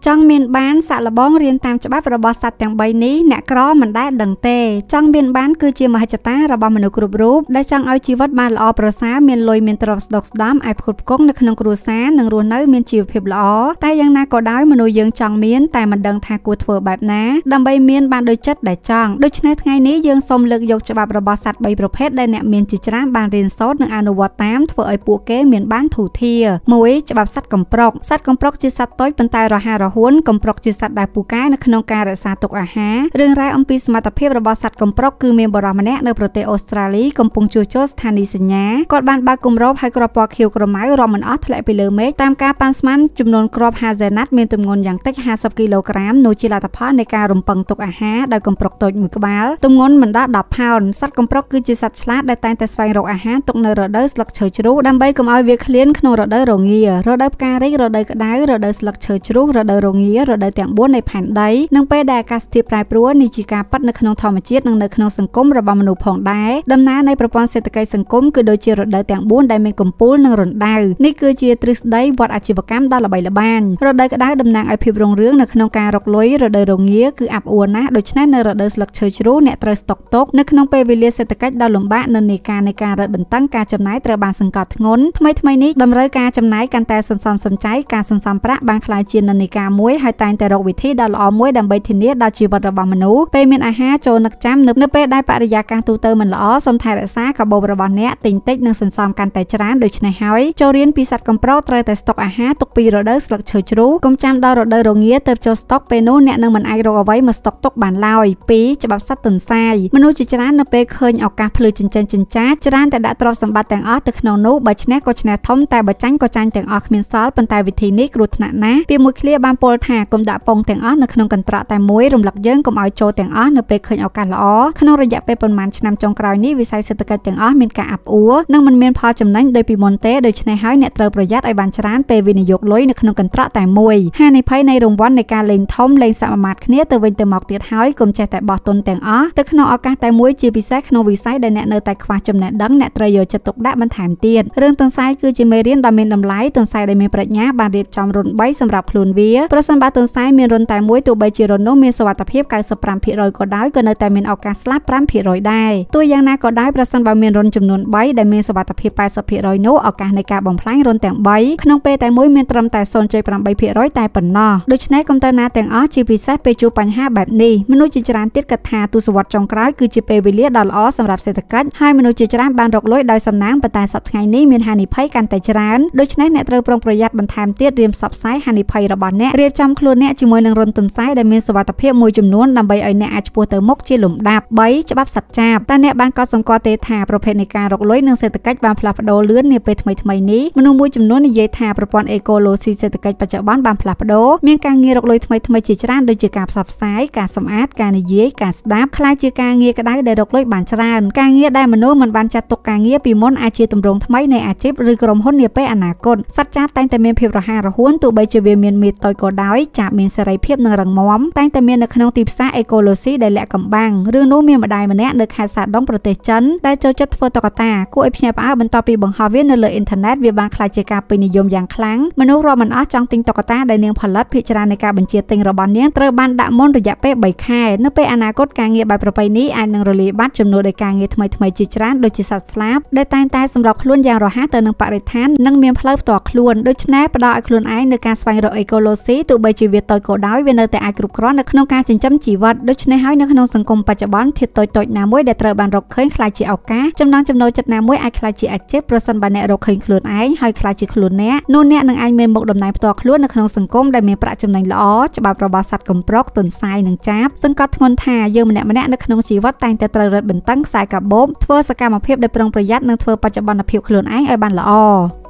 ចង់មានបានសាក់លបងរៀនតាមច្បាប់របស់សត្វទាំង3នេះអ្នកក្រមិនដែលដឹងទេចង់មានបានគឺជាមហិច្ឆតារបស់មនុស្សគ្រប់រូបដែលចង់ឲ្យជីវិតបានល្អប្រសើរមានលុយមានទ្រព្យស្ដុកស្ដំឲ្យផ្គត់ផ្គង់នៅក្នុងគ្រួសារនិងរស់នៅមានជីវភាពល្អតែយ៉ាងណាក៏ដោយមនុស្សយើងចង់មានតែមិនដឹងថាគួរធ្វើបែបណាដើម្បីមានបានដូចចិត្តដែលចង់ដូច្នេះថ្ងៃនេះយើងសូមលើកយកច្បាប់របស់សត្វ3ប្រភេទដែលអ្នកមានជាច្រើនបានរៀនសូត្រនិងអនុវត្តតាមធ្វើឲ្យពួកគេមានបានធូរធារ 1. ច្បាប់សត្វកំប្រុកសត្វកំប្រុកជាសត្វតូចប៉ុន្តែរហ័សរហួនកំប្រុកជាសត្វដែលពូកែនៅក្នុងការរក្សាទុកអាហាររឿងរ៉ាវអំពីសមត្ថភាពរបស់សត្វកំប្រុកគឺមានបុរសម្នាក់នៅប្រទេសអូស្ត្រាលីកំពុងជួសជុលស្ថានីយ៍សញ្ញាគាត់បានបើកគម្របឲ្យគ្រាប់ពណ៌ខៀវក្រមៅរាប់មិនអស់ធ្លាក់ពីលើមេឃតាមការប៉ាន់ស្មានចំនួនគ្រាប់ហាហ្សេណាត់មានទម្ងន់យ៉ាងតិច50គីឡូក្រាមនោះជាលទ្ធផលនៃការរំពឹងទុកអាហារដោយកំប្រុកតូចមួយក្បាលទម្ងន់មិនដល់10ផោនសត្វកំប្រុកគឺជាសត្វឆ្លាតដែលតែងតែស្វែងរកអាហារទុកនៅរដូវស្លឹកឈើជ្រុះដើម្បីកុំឲ្យវាឃ្លានក្នុងរដូវរងារដូវផ្ការីករដូវក្តៅរដូវស្លឹកឈើជ្រុះរដូវរងារដូវទាំង4នៃផែនដីនិងពេលដែលអាកាសធាតុប្រែប្រួលនេះជាការប៉ັດនៅក្នុងធម្មជាតិនិងនៅក្នុងសង្គមរបស់មនុស្សផងដែរដំណើរនៃប្រព័ន្ធសេដ្ឋកិច្ចសង្គមគឺដូចជារដូវទាំង4ដែលមានកំពូលនិងរណ្ដៅនេះគឺជាទ្រឹស្ដីវត្តអាជីវកម្មដ៏ល្បីល្បាញរដូវក្តៅតំណាងឲ្យភាពរុងរឿងនៅក្នុងការរកលុយរដូវរងាគឺអាប់អួរណាស់ដូច្នេះនៅរដូវស្លឹកឈើជ្រុះអ្នកត្រូវស្តុកទុកនៅក្នុងពេលវេលាសេដ្ឋកិច្ចដ៏លំបាកនៅនៃការរឹតបន្តឹងការចំណាយត្រូវបានសង្កត់ធ្ងន់ថ្មីនេះតម្រូវការចំណាយកាន់តែសន្សំសំចៃការសន្សំប្រាក់បានក្លាយជានិន្នាការមួយហើយតែងតែរកវិធីដ៏ល្អមួយដើម្បីធានាដល់ជីវិតរបស់មនុស្សពេលមានអាហារចូលនឹកចាំនៅពេលដែលបរិយាកាសទូទៅមិនល្អសូមថែរក្សាកាបូបរបស់អ្នកទិញតិចនិងសន្សំកាន់តែច្រើនដូច្នេះហើយចូលរៀនពីសត្វកំប្រុកត្រូវតែស្តុកអាហារទុកពីរដូវស្លឹកឈើជ្រុះកុំចាំដល់រដូវរងាទើបចូលស្តុកពេលនោះអ្នកនឹងមិនអាចរកអ្វីមកស្តុកទុកបានឡើយ 2. ច្បាប់សត្វទន្សាយមនុស្សជាច្រើននៅពេលឃើញឱកាសភ្លឺចិញ្ចឹមចិញ្ចាចច្រើនតែដាក់ទ្រព្យសម្បត្តិទាំងអស់ទៅក្នុងនោះបើឈ្នះក៏ឈ្នះធំតែបើចាញ់ក៏ចាញ់ទាំងអស់គ្មានសល់ប៉ុន្តែវិធីនេះគ្រោះថ្នាក់ណាស់ពាក្យមួយឃ្លាបានពោលថាកុំដាក់ពងទាំងអស់នៅក្នុងកន្ត្រកតែមួយរំលឹកយើងកុំឲ្យចូលទាំងអស់នៅពេលឃើញឱកាសល្អក្នុងរយៈពេលប៉ុន្មានឆ្នាំចុងក្រោយនេះវិស័យសេដ្ឋកិច្ចទាំងអស់មានការអាប់អួរនិងមិនមានផលចំណេញដោយពីមុនទេដូច្នេះហើយអ្នកត្រូវប្រយ័ត្នឲ្យបានច្រើនពេលវិនិយោគលុយនៅក្នុងកន្ត្រកតែមួយហានិភ័យនៃរង្វាន់នៃការលេងធំលេងសមាមាត្រគ្នាទៅវិញទៅមកទៀតហើយកុំចេះតែបោះទុនទាំងអស់ទៅក្នុងឱកាសតែមួយជាពិសេសក្នុងវិស័យដែលអ្នកនៅតែខ្វះចំណេះដឹងអ្នកត្រូវយកចិត្តទុកដាក់បន្ថែមទៀតរឿងទន្សាយគឺជាមេរៀនដ៏មានតម្លៃទន្សាយដែលមានប្រាជ្ញាបានរៀបចំរុន3សម្រាប់ខ្លួនវាប្រសិនបើទន្សាយមានរុនតែមួយទោះបីជារុននោះមានសុវត្ថិភាព 95% ក៏ដោយក៏នៅតែមានឱកាសស្លាប់ 5% ដែរទោះយ៉ាងណាក៏ដោយប្រសិនបើមានរុនចំនួន3ដែលមានសុវត្ថិភាព 80% នោះឱកាសនៃការបំផ្លាញរុនទាំង3ក្នុងពេលតែមួយមានត្រឹមតែ 0.8% តែប៉ុណ្ណោះដូច្នេះកុំទៅណាទាំងអស់ជាពិសេសពេលជួបបញ្ហាបែបនេះមនុស្សជាច្រើនទៀតគិតថាទសវត្សរ៍ចុងក្រោយគឺជាពេលវេលាដ៏ល្អសម្រាប់សេដ្ឋកិច្ចហើយមនុស្សជាច្រើនបានរកលុយដោយសំណាងប៉ុន្តែសប្តាហ៍ថ្ងៃនេះមានហានិភ័យកាន់តែច្រើនដូច្នេះអ្នកត្រូវប្រុងប្រយ័ត្នបន្ថែមទៀតរៀបផ្សព្វផ្សាយហានិភ័យរបស់អ្នករៀបចំខ្លួនអ្នកជាមួយនឹងរុនទន្សាយដែលមានសុវត្ថិភាពមួយចំនួនដើម្បីឲ្យអ្នកអាចឆ្ពោះទៅមុខជាលំដាប់ 3. ច្បាប់សត្វចាបតើអ្នកបានកត់សម្គាល់ទេថាប្រភេទនៃការរកលុយនិងសេដ្ឋកិច្ចបានផ្លាស់ប្ដូរលឿននាពេលថ្មីនេះមនុស្សមួយចំនួននិយាយថាប្រព័ន្ធអេកូឡូស៊ីសេដ្ឋកិច្ចបច្ចុប្បន្នបានផ្លាស់ប្ដូរមានការងាររកលុយថ្មីជាច្រើនដូចជាការផ្សព្វផ្សាយការសម្អាតការនិយាយការស្ដាប់ខ្លាចជាការងារក្តៅដែលរកលុយបានច្រើនការងារដែលមនុស្សមិនបានចាត់ទុកការងារពីមុនអាចជាទម្រង់ថ្មីនៃអាជីពឬក្រុមហ៊ុននាពេលអនាគតសត្វចាបតែងតែមានភាពរហ័សរហួនទោះបីជាវាមានមេតូចក៏ដោយចាបមានសេរីភាពនិងរឹងមាំតែងតែមាននៅក្នុងទីផ្សារអេកូឡូស៊ីដែលលាក់កំបាំងរឿងនោះមានម្ដាយម្នាក់នៅខេត្តសាដុងប្រទេសចិនដែលចូលចិត្តធ្វើតុក្កតាគួរឲ្យភ្ញាក់ផ្អើលបន្ទាប់ពីបង្ហោះវានៅលើអ៊ីនធឺណិតវាបានក្លាយជាការពេញនិយមយ៉ាងខ្លាំងមនុស្សរាប់មិនអស់ចង់ទិញតុក្កតាដែលនាងផលិតភាគច្រើននៃការបញ្ជាទិញរបស់នាងត្រូវបានដាក់មុនរយៈពេល3ខែនៅពេលអនាគតការងារបែបប្រពៃណីអាចនឹងរលាយបាត់ចំនួនដោយការងារថ្មីជាច្រើនដូចជាសត្វស្លាបដែលតែងតែសម្របខ្លួនយ៉ាងរហ័សទៅនឹងបរិស្ថាននិងមានផ្លូវផ្ទាល់ខ្លួនដូច្នេះផ្ដល់ឲ្យខ្លួនឯងនៅការស្វែងរកអេកូឡូស៊ីទោះបីជាវាតូចក៏ដោយវានៅតែអាចគ្រប់គ្រាន់នៅក្នុងការចិញ្ចឹមជីវិតដូច្នេះហើយនៅក្នុងសង្គមបច្ចុប្បន្នធាតុតូចណាមួយដែលត្រូវបានរកឃើញខ្លាចជាឱកាសចំណង់ចំណូលចិត្តណាមួយអាចខ្លាចជាអាជីពប្រសិនបើអ្នករកឃើញខ្លួនឯងហើយខ្លាចជាខ្លួនអ្នកនោះអ្នកនឹងអាចមានមុខតំណែងផ្ទាល់ខ្លួននៅក្នុងសង្គមដែលមានប្រាក់ចំណេញល្អច្បាប់របស់សត្វកំប្រុកទន្សាយនិងចាបសង្កត់ធ្ងន់ថាយើងម្នាក់នៅក្នុងជីវិតតែងតែត្រូវរឹតបន្តឹងខ្សែកាបូបធ្វើសកម្មភាពដោយប្រុងប្រយ័ត្ននិងធ្វើបច្ចុប្បន្នភាពខ្លួនឯងឲ្យបានល្អ